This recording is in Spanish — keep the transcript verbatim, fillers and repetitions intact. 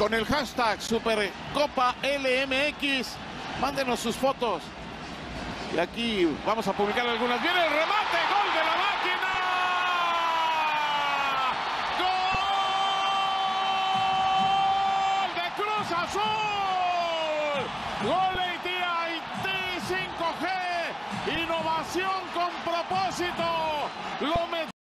con el hashtag Supercopa L M X. Mándenos sus fotos. Y aquí vamos a publicar algunas. Viene el remate, gol de la máquina. ¡Gol de Cruz Azul! Gol de Haití cinco G. Innovación con propósito. Lo